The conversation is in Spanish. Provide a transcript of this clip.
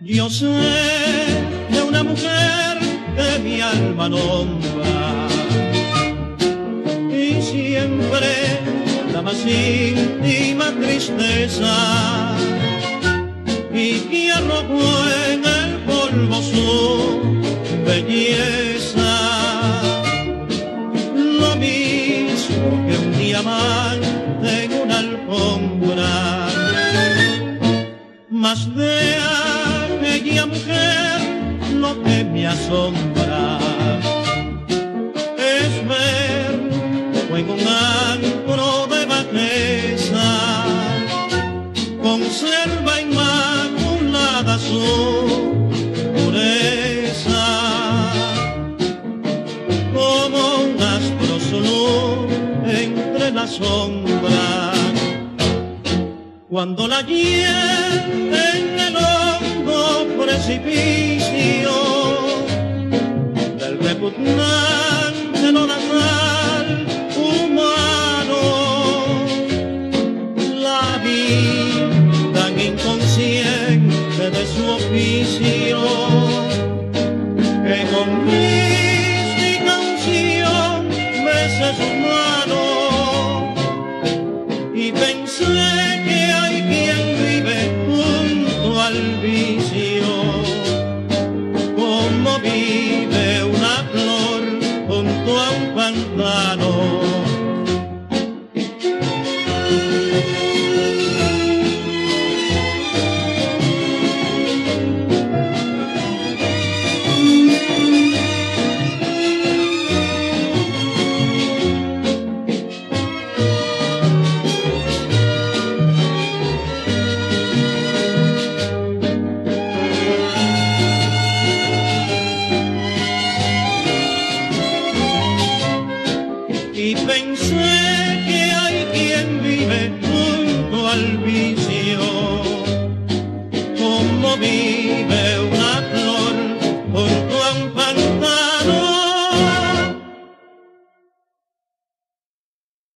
Yo sé de una mujer que mi alma nombra y siempre la más íntima tristeza, y que arrojó en el polvo su belleza, lo mismo que un diamante en una alfombra. Más de aquella mujer lo que me asombra es ver como en un antro de bajeza conserva inmaculada su pureza, como un astro su luz entre las sombras. Cuando la lleve en el hondo precipicio del repugnante lodazal humano, la vi tan inconsciente de su oficio